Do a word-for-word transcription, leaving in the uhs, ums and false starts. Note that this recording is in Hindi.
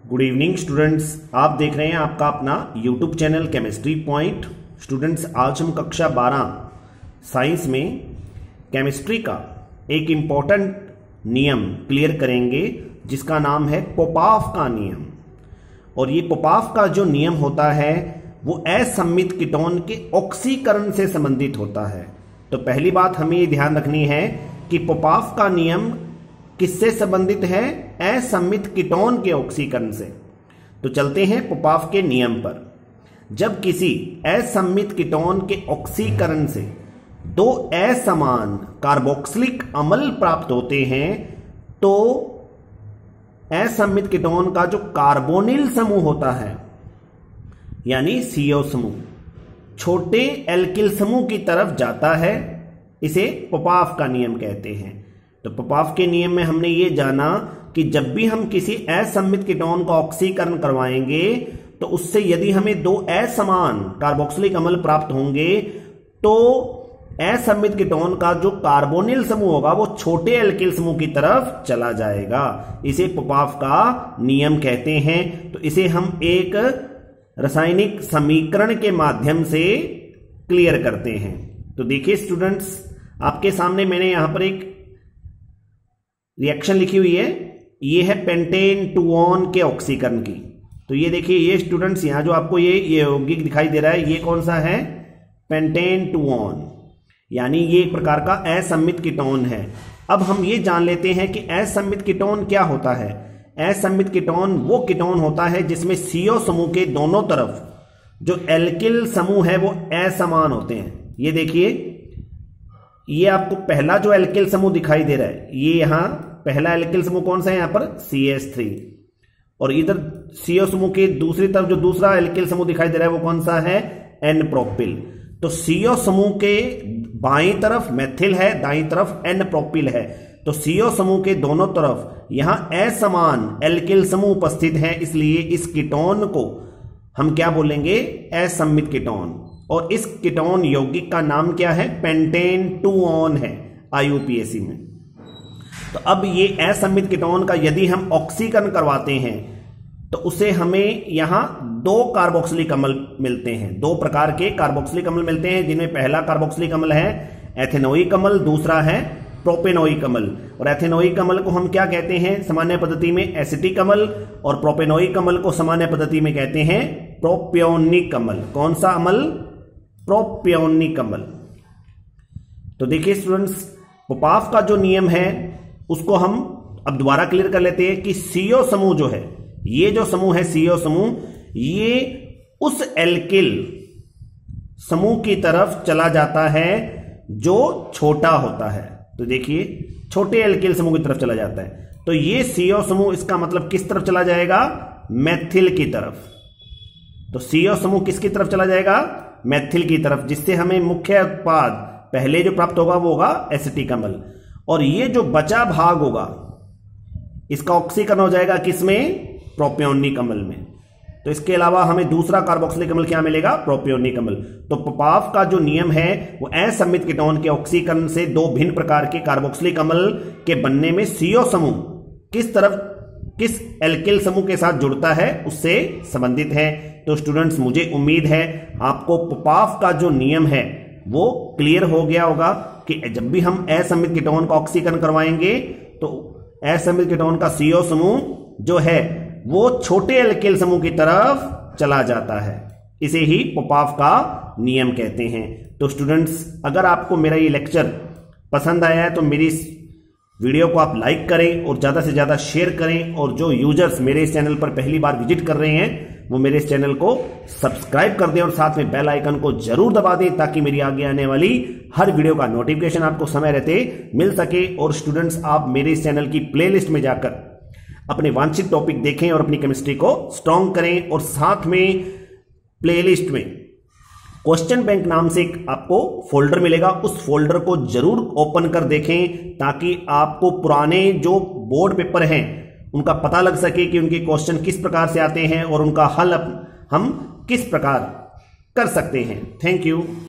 गुड इवनिंग स्टूडेंट्स, आप देख रहे हैं आपका अपना YouTube channel chemistry point. Students, आज हम कक्षा बारह साइंस में केमिस्ट्री का एक इम्पॉर्टेंट नियम क्लियर करेंगे जिसका नाम है पोपाफ का नियम। और ये पोपाफ का जो नियम होता है वो असम्मित कीटोन के ऑक्सीकरण से संबंधित होता है। तो पहली बात हमें ये ध्यान रखनी है कि पोपाफ का नियम किससे संबंधित है? असम्मित कीटोन के ऑक्सीकरण से। तो चलते हैं पोपाफ के नियम पर। जब किसी असम्मित कीटोन के ऑक्सीकरण से दो असमान कार्बोक्सिलिक अम्ल प्राप्त होते हैं तो असम्मित कीटोन का जो कार्बोनिल समूह होता है यानी सीओ समूह छोटे एल्किल समूह की तरफ जाता है। इसे पोपाफ का नियम कहते हैं। तो पोपाफ के नियम में हमने ये जाना कि जब भी हम किसी असम्मित कीटोन का ऑक्सीकरण करवाएंगे तो उससे यदि हमें दो असमान कार्बोक्सिलिक अम्ल प्राप्त होंगे तो असम्मित कीटोन का जो कार्बोनिल समूह होगा वो छोटे एल्किल समूह की तरफ चला जाएगा। इसे पोपाफ का नियम कहते हैं। तो इसे हम एक रासायनिक समीकरण के माध्यम से क्लियर करते हैं। तो देखिए स्टूडेंट्स, आपके सामने मैंने यहां पर एक रिएक्शन लिखी हुई है। ये है पेंटेन टूऑन के ऑक्सीकरण की। तो ये देखिए, ये स्टूडेंट्स यहां जो आपको ये ये यौगिक दिखाई दे रहा है, ये कौन सा है? पेंटेन टूऑन, यानी ये एक प्रकार का असम्मित कीटोन है। अब हम ये जान लेते हैं कि असम्मित कीटोन क्या होता है। असम्मित कीटोन वो कीटोन होता है जिसमें सीओ समूह के दोनों तरफ जो एल्किल समूह है वो असमान होते हैं। ये देखिए, ये आपको पहला जो एल्किल समूह दिखाई दे रहा है, ये यहां पहला एल्किल समूह कौन सा है? यहां पर सी एच थ्री। और इधर सीओ समूह के दूसरी तरफ जो दूसरा एल्किल समूह दिखाई दे रहा है वो कौन सा है? N propyl. तो सीओ समूह के बाईं तरफ मेथिल है, दाईं तरफ एन प्रोपिल है। तो सीओ समूह के दोनों तरफ यहां असमान एल्किल समूह उपस्थित है, इसलिए इस कीटोन को हम क्या बोलेंगे? असम्मित कीटोन। और इस कीटोन यौगिक का नाम क्या है? पेंटेन टूऑन है आईयूपीएसी में। तो अब ये असम्मित कीटोन का यदि हम ऑक्सीकरण करवाते हैं तो उसे हमें यहां दो कार्बोक्सिलिक अम्ल मिलते हैं। दो प्रकार के कार्बोक्सिलिक अम्ल मिलते हैं, जिनमें पहला कार्बोक्सिलिक अम्ल है एथेनोइक अम्ल, दूसरा है प्रोपेनोइक अम्ल। और एथेनोइक अम्ल को हम क्या कहते हैं सामान्य पद्धति में? एसिटिक अम्ल। और प्रोपेनोइक अम्ल को सामान्य पद्धति में कहते हैं प्रोपियोनिक अम्ल। कौन सा अम्ल? प्रोपियोनिक अम्ल। तो देखिए स्टूडेंट्स, पोपाफ का जो नियम है उसको हम अब दोबारा क्लियर कर लेते हैं कि सीओ समूह जो है, ये जो समूह है सीओ समूह, ये उस एल्किल समूह की तरफ चला जाता है जो छोटा होता है। तो देखिए, छोटे एल्किल समूह की तरफ चला जाता है। तो ये सीओ समूह, इसका मतलब किस तरफ चला जाएगा? मेथिल की तरफ। तो सीओ समूह किसकी तरफ चला जाएगा? मेथिल की तरफ, जिससे हमें मुख्य उत्पाद पहले जो प्राप्त होगा वो होगा एसिटिक अम्ल। और ये जो बचा भाग होगा इसका ऑक्सीकरण हो जाएगा किसमें? प्रोपियोनिक अम्ल में। तो इसके अलावा हमें दूसरा कार्बोक्सिलिक अम्ल क्या मिलेगा? प्रोपियोनिक अम्ल। तो पोपाफ का जो नियम है वो असम्मित कीटोन के ऑक्सीकरण से दो भिन्न प्रकार के कार्बोक्सिलिक अम्ल के बनने में सीओ समूह किस तरफ किस एल्किल समूह के साथ जुड़ता है उससे संबंधित है। तो स्टूडेंट्स, मुझे उम्मीद है आपको पोपाफ का जो नियम है वो क्लियर हो गया होगा कि जब भी हम असम्मित कीटोन का ऑक्सीकरण करवाएंगे तो असम्मित कीटोन का सीओ समूह जो है वो छोटे एल्किल समूह की तरफ चला जाता है। इसे ही पोपाफ का नियम कहते हैं। तो स्टूडेंट्स, अगर आपको मेरा ये लेक्चर पसंद आया है तो मेरी इस वीडियो को आप लाइक करें और ज्यादा से ज्यादा शेयर करें। और जो यूजर्स मेरे इस चैनल पर पहली बार विजिट कर रहे हैं वो मेरे इस चैनल को सब्सक्राइब कर दें और साथ में बेल आइकन को जरूर दबा दें ताकि मेरी आगे आने वाली हर वीडियो का नोटिफिकेशन आपको समय रहते मिल सके। और स्टूडेंट्स, आप मेरे इस चैनल की प्लेलिस्ट में जाकर अपने वांछित टॉपिक देखें और अपनी केमिस्ट्री को स्ट्रॉन्ग करें। और साथ में प्लेलिस्ट में क्वेश्चन बैंक नाम से एक आपको फोल्डर मिलेगा, उस फोल्डर को जरूर ओपन कर देखें ताकि आपको पुराने जो बोर्ड पेपर हैं उनका पता लग सके कि उनके क्वेश्चन किस प्रकार से आते हैं और उनका हल हम किस प्रकार कर सकते हैं। Thank you.